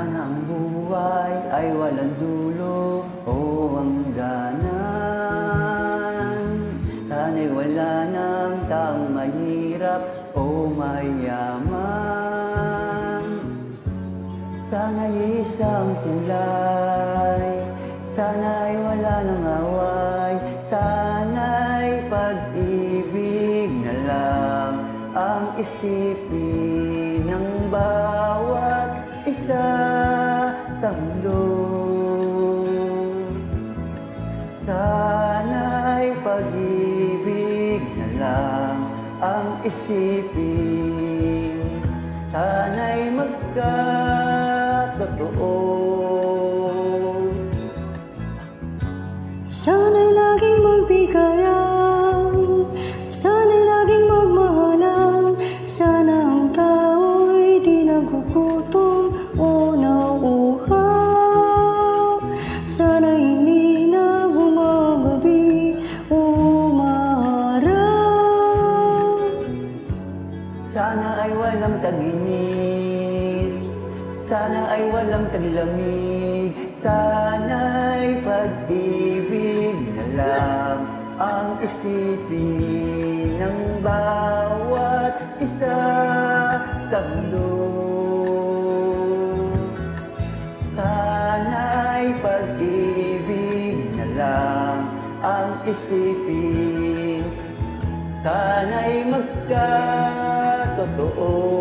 Sana ang buhay ay walang dulo o hangganan. Sana'y wala ng taong mahirap o mayaman. Sana'y isang kulay, sana'y wala ng away, sana'y pag-ibig na lang ang isipin ng bawat isa sa mundo. Sana'y pag-ibig na lang ang isipin, sana'y magkatotoo. Sana'y laging magbigayan, sana'y laging magmahalan, sana ang tao'y di nagugutom o nauuhaw, sana'y hindi na gumagabi o maaraw. Sana ay walang tag-init, sana ay walang taglamig, sana'y pag-ibig na lang ang isipin ng bawat isa sa mundo. Sana'y pag-ibig na lang ang isipin, sana'y magkatotoo.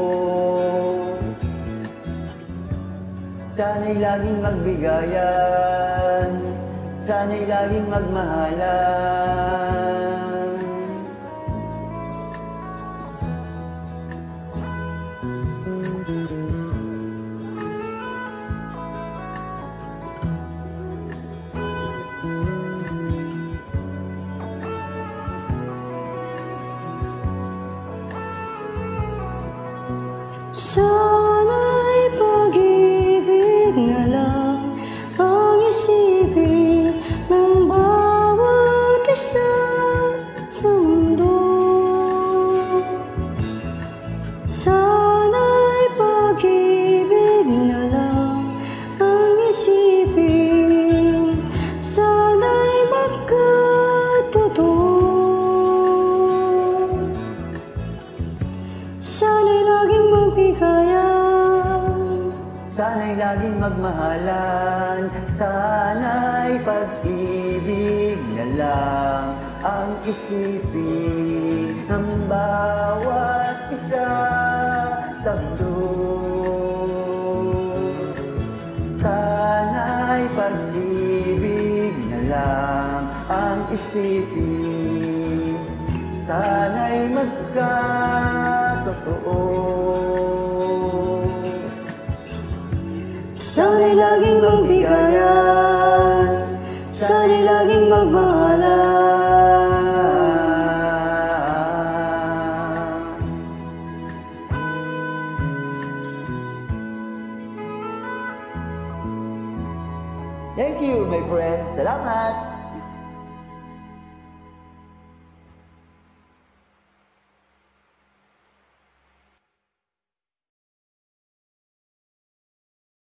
Sana'y laging magbigayan, sana'y laging magmahalan. Sana'y pag-ibig na lang ang isipin ng bawat isa sa mundo. Sana'y pag-ibig na lang ang isipin, sana'y magkatotoo. Sana'y laging magbigayan, Sana'y laging magmahalan, sana'y pag-ibig na lang ang isipin ng bawat isa sa mundo. Sana'y pag-ibig na lang ang isipin, sana'y magkatotoo. sana'y laging magbigayan, sana'y laging magmahalan. Thank you, my friend. Salamat!